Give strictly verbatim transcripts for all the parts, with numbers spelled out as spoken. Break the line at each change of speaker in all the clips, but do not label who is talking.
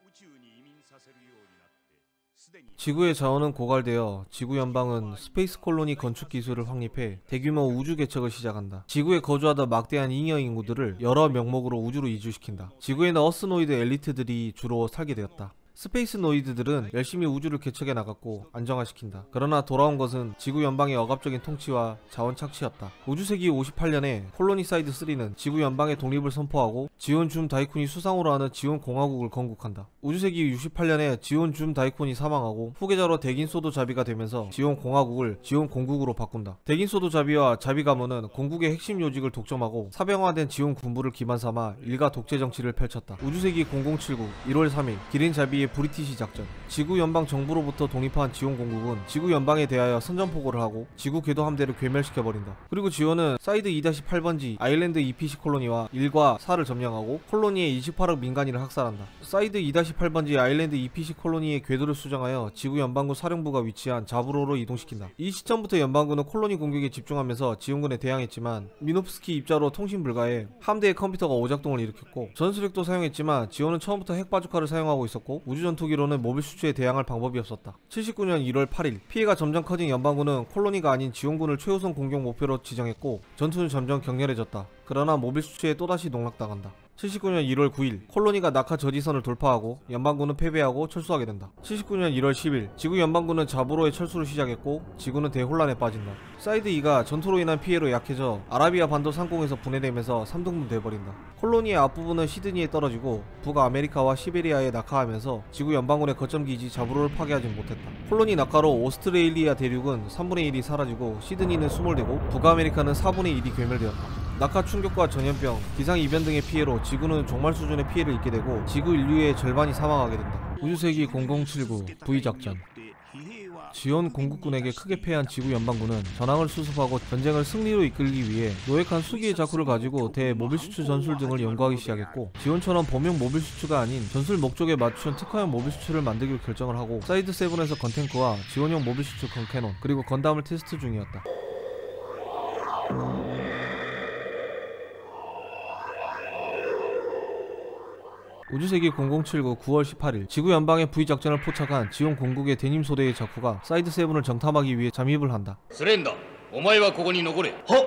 지구의 자원은 고갈되어 지구 연방은 스페이스 콜로니 건축 기술을 확립해 대규모 우주 개척을 시작한다. 지구에 거주하던 막대한 잉여 인구들을 여러 명목으로 우주로 이주시킨다. 지구에는 어스노이드 엘리트들이 주로 살게 되었다. 스페이스 노이드들은 열심히 우주를 개척해 나갔고 안정화시킨다. 그러나 돌아온 것은 지구 연방의 억압적인 통치와 자원 착취였다. 우주세기 오십팔 년에 콜로니사이드 쓰리는 지구 연방의 독립을 선포하고 지온 줌 다이콘이 수상으로 하는 지온 공화국을 건국한다. 우주세기 육십팔 년에 지온 줌 다이콘이 사망하고 후계자로 대긴 소도 자비가 되면서 지온 공화국을 지온 공국으로 바꾼다. 대긴 소도 자비와 자비 가문은 공국의 핵심 요직을 독점하고 사병화된 지온 군부를 기반 삼아 일가 독재 정치를 펼쳤다. 우주세기 공공칠구 일월 삼일 기린 자비의 브리티시 작전. 지구 연방 정부로부터 독립한 지온 공국은 지구 연방에 대하여 선전포고를 하고 지구 궤도 함대를 괴멸시켜버린다. 그리고 지온은 사이드 이 팔 번지 아일랜드 이피씨 콜로니와 일과 사를 점령하고 콜로니의 이십팔억 민간인을 학살한다. 사이드 이 팔 번지 아일랜드 이피씨 콜로니의 궤도를 수정하여 지구 연방군 사령부가 위치한 자브로로 이동시킨다. 이 시점부터 연방군은 콜로니 공격에 집중하면서 지온군에 대항했지만 미노프스키 입자로 통신 불가에 함대의 컴퓨터가 오작동을 일으켰고 전술핵도 사용했지만 지온은 처음부터 핵바주카를 사용하고 있었고 우주 전투기로는 모빌 수출에 대항할 방법이 없었다. 칠십구 년 일월 팔일 피해가 점점 커진 연방군은 콜로니가 아닌 지온군을 최우선 공격 목표로 지정했고 전투는 점점 격렬해졌다. 그러나 모빌 수출에 또다시 농락당한다. 칠십구 년 일월 구일 콜로니가 낙하 저지선을 돌파하고 연방군은 패배하고 철수하게 된다. 칠십구 년 일월 십일 지구 연방군은 자보로의 철수를 시작했고 지구는 대혼란에 빠진다. 사이드 이가 전투로 인한 피해로 약해져 아라비아 반도 상공에서 분해되면서 삼 등분 돼버린다. 콜로니의 앞부분은 시드니에 떨어지고 북아메리카와 시베리아에 낙하하면서 지구 연방군의 거점 기지 자브로를 파괴하진 못했다. 콜로니 낙하로 오스트레일리아 대륙은 삼분의 일이 사라지고 시드니는 수몰되고 북아메리카는 사분의 일이 괴멸되었다. 낙하 충격과 전염병, 기상이변 등의 피해로 지구는 종말 수준의 피해를 입게 되고 지구 인류의 절반이 사망하게 된다. 우주세기 공공칠구 V작전. 지온 공국군에게 크게 패한 지구 연방군은 전황을 수습하고 전쟁을 승리로 이끌기 위해 노획한 수기의 자쿠를 가지고 대 모빌 수출 전술 등을 연구하기 시작했고 지온처럼 범용 모빌 수출가 아닌 전술 목적에 맞춘 특화형 모빌 수출을 만들기로 결정을 하고 사이드 세븐에서 건탱크와 지원형 모빌 수출 건캐논 그리고 건담을 테스트 중이었다. 우주세기 공공칠구 구월 십팔일 지구 연방의 V작전을 포착한 지온 공국의 대님 소대의 자쿠가 사이드 세븐을 정탐하기 위해 잠입을 한다.
스렌더, 오마이와 고고니 노고레. 허!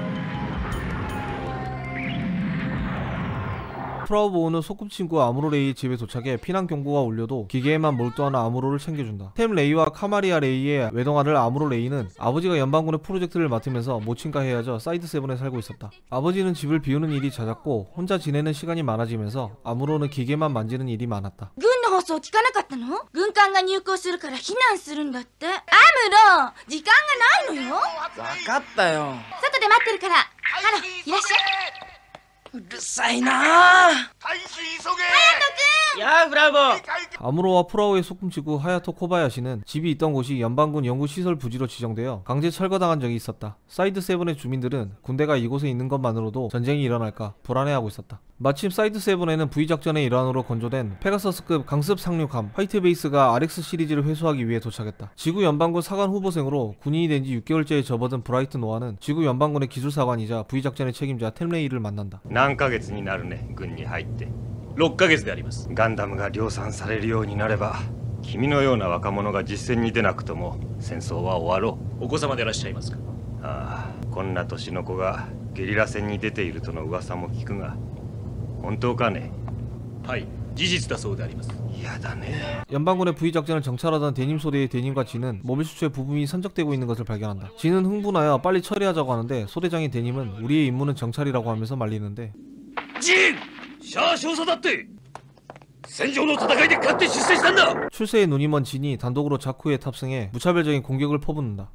프라우보우는 소꿉친구 아무로레이의 집에 도착해 피난 경보가 울려도 기계에만 몰두한 아무로를 챙겨준다. 템 레이와 카마리아 레이의 외동아들 아무로 레이는 아버지가 연방군의 프로젝트를 맡으면서 모친과 헤어져 사이드 세븐에 살고 있었다. 아버지는 집을 비우는 일이 잦았고 혼자 지내는 시간이 많아지면서 아무로는 기계만 만지는 일이 많았다.
軍の放送聞かなかったの？軍艦が入港するから避難するんだって。アムロ、時間がないのよ。
分かったよ。
外で待ってるから。あら、いらっしゃい。
うるさいなあ。야 브라보.
아무로와 프라우의 소꿉친구 하야토 코바야시는 집이 있던 곳이 연방군 연구시설 부지로 지정되어 강제 철거당한 적이 있었다. 사이드 세븐의 주민들은 군대가 이곳에 있는 것만으로도 전쟁이 일어날까 불안해하고 있었다. 마침 사이드 세븐에는 V작전의 일환으로 건조된 페가서스급 강습 상륙함 화이트베이스가 알엑스 시리즈를 회수하기 위해 도착했다. 지구 연방군 사관 후보생으로 군인이 된 지 육 개월째에 접어든 브라이트 노아는 지구 연방군의 기술사관이자 V작전의 책임자 템레이를 만난다.
何ヶ月になるね、軍に入って。ろっかげつであります。ガンダムが量産されるようになれば、君のような若者が実戦に出なくとも戦争は終わろう。お子様でいらっしゃいますか？ああ、こんな年の子がゲリラ戦に出ているとの噂も聞くが、本当かね？はい、事実だそうであります。嫌だね。
연방군의 V작전을 정찰하던 대님 소대의 대님과 진은 모빌 수출의 부품이 선적되고 있는 것을 발견한다. 진은 흥분하여 빨리 처리하자고 하는데 소대장인 대님은 우리의 임무는 정찰이라고 하면서 말리는데
진! シャア少佐だって! 戦場の戦いで勝って出世したんだ!
출세에 눈이 먼 진이 단독으로 자쿠에 탑승해 무차별적인 공격을 퍼붓는다.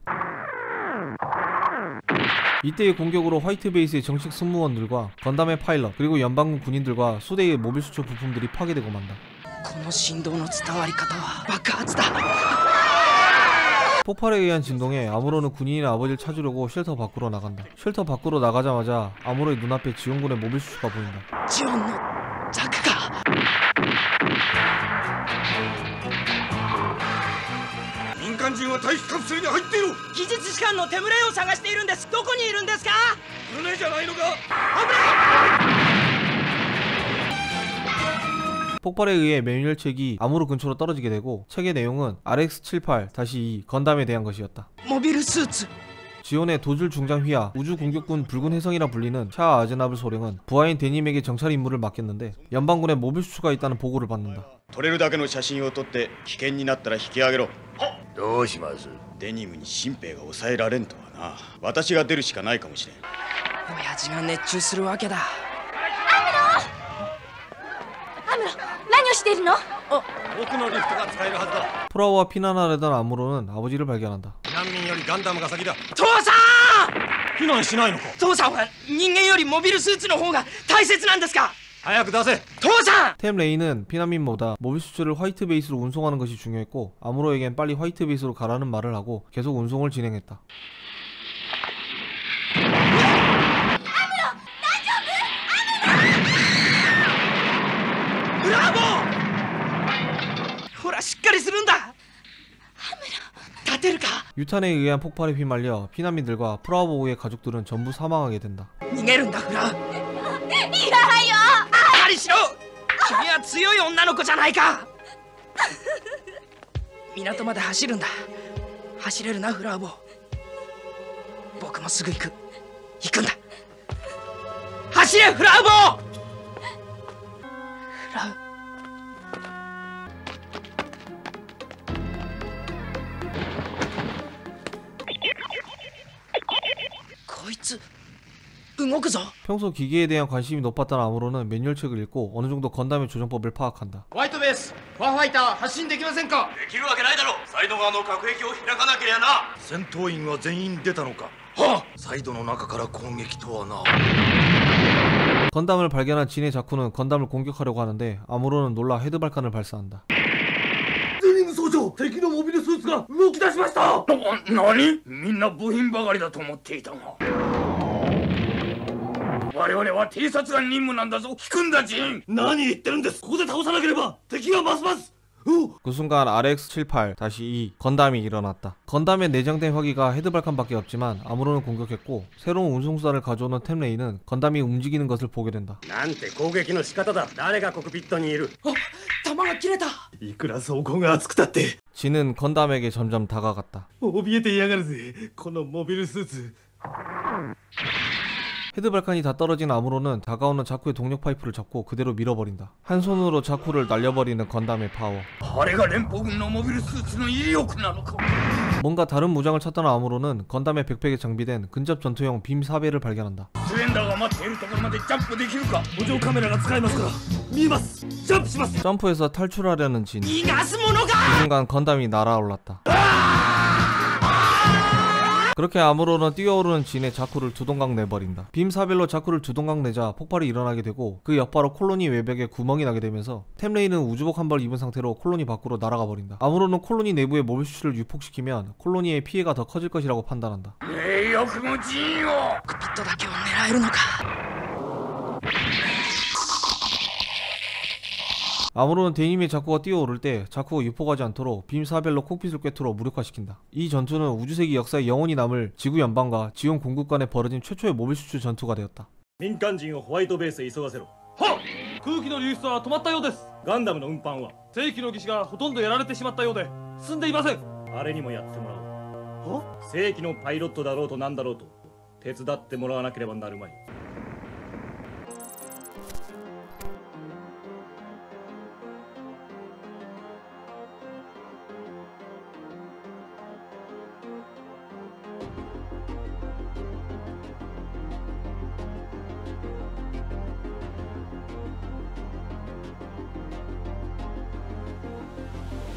이때의 공격으로 화이트베이스의 정식 승무원들과 건담의 파일럿 그리고 연방군 군인들과 수대의 모빌 수출 부품들이 파괴되고 만다.
この振動の伝わり方は爆発だ.
폭발에 의한 진동에 아무로는 군인의 아버지를 찾으려고 쉘터 밖으로 나간다. 쉘터 밖으로 나가자마자 아무로의 눈앞에 지원군의 모빌 수출가 보인다.
지원의 자크가.
民間人は退避カプセルに入っている。
技術士官のテムレイを探しているんです。どこにいるんですか？
船じゃないのか？危ない！
폭발에 의해 매뉴얼책이 암으로 근처로 떨어지게 되고 책의 내용은 알엑스 칠십팔 이 건담에 대한 것이었다.
モビルスーツ
지온의 도줄 중장 휘하 우주 공격군 붉은 혜성이라 불리는 샤 아즈나블 소령은 부하인 데님에게 정찰 임무를 맡겼는데 연방군에 모빌 수출가 있다는 보고를 받는다.
撮れるだけの写真を撮って危険になったら引き上げろ。
どうします？
デニムに新兵が抑えられんとはな。私が出るしかないかもしれん。
親父が熱中するわけだ。
アムロ何をしているの？
僕のリフトが使えるはずだ。
프라우와 피난하려던 아무로는 아버지를 발견한다.
難民よりガンダムが先だ。
父さん
避難しないのか。
父さんは人間よりモビルスーツの方が大切なんですか？
早く出せ。
父さん
템 레이는 피난민보다 모빌 수출을 화이트 베이스로 운송하는 것이 중요했고 아무로에겐 빨리 화이트 베이스로 가라는 말을 하고 계속 운송을 진행했다.
ブラボーほらしっかりするんだ。アムロ立てるか。
유탄에 의한 폭발에 휘말려 피난민들과 프라우보우의 가족들은 전부 사망하게 된다.
逃げるんだフラウ。
いやよ
ありしろ君は強い女の子じゃないか。港まで走るんだ。走れるなフラウボ。僕もすぐ行く行くんだ。走れフラウボ。フラウこいつ動くぞ。
평소 기계에 대한 관심이 높았던 아무로는 매뉴얼책을 읽고 어느 정도 건담의 조정법을 파악한다.
ホワイトベース、ファーファイター発進できませんか？
できるわけないだろ。サイド側の隔壁を開かなけりゃな。戦闘員は全員出たのか。はあ、サイドの中から攻撃とはな。
건담을 발견한 진의 자쿠는 건담을 공격하려고 하는데 아무로는 놀라 헤드발칸을 발사한다.
デニム総長、敵のモビルスーツが動き出しました。な、何？みんな部品ばかりだと思っていたが。我々は偵察官任務なんだぞ。聞くんだジン。何言ってるんです。ここで倒さなければ敵がますます。
그 순간 알엑스 칠십팔 이 건담이 일어났다. 건담에 내장된 화기가 헤드발칸밖에 없지만 아무로는 공격했고 새로운 운송수단을 가져오는 템레이는 건담이 움직이는 것을 보게 된다.
なんて攻撃の仕方だ。誰がコックピットにいる。
あ弾が切れた。
いくら装甲が熱くたって
진은 건담에게 점점 다가갔다.
怯えていやがるぜ。このモビルスーツ。
헤드발칸이 다 떨어진 아무로는 다가오는 자쿠의 동력 파이프를 잡고 그대로 밀어버린다. 한 손으로 자쿠를 날려버리는 건담의 파워.
あれが連邦軍のモビルスーツの威力なのか。
뭔가 다른 무장을 찾던 아무로는 건담의 백팩에 장비된 근접 전투용 빔 사배를 발견한다.
スレンダーが待っているところまでジャンプできるか。補助カメラが使えますから見えます。ジャンプします。
점프해서 탈출하려는 진.
逃がすものが。
이 순간 건담이 날아올랐다. 그렇게 아무로는 뛰어오르는 진의 자쿠를 두동강 내버린다. 빔 사벨로 자쿠를 두동강 내자 폭발이 일어나게 되고 그 옆바로 콜로니 외벽에 구멍이 나게 되면서 템레이는 우주복 한 벌 입은 상태로 콜로니 밖으로 날아가 버린다. 아무로는 콜로니 내부의 모빌 수출을 유폭시키면 콜로니의 피해가 더 커질 것이라고 판단한다.
名誉も陣を。
コックピットだけを狙えるのか。
아무로는 데님의 자쿠가 뛰어오를 때 자쿠가 유폭하지 않도록 빔 사벨로 콕핏을 꿰뚫어 무력화시킨다. 이 전투는 우주세기 역사에 영원히 남을 지구 연방과 지온 공국 간에 벌어진 최초의 모빌 수출 전투가 되었다.
民間人をホワイトベースへ急がせろ。
はっ、空気の流出は止まったようです。
ガンダムの運搬は
正規の技師がほとんどやられてしまったようで進んでいません。
あれにもやってもらおう。正規のパイロットだろうとなんだろうと手伝ってもらわなければなるまい。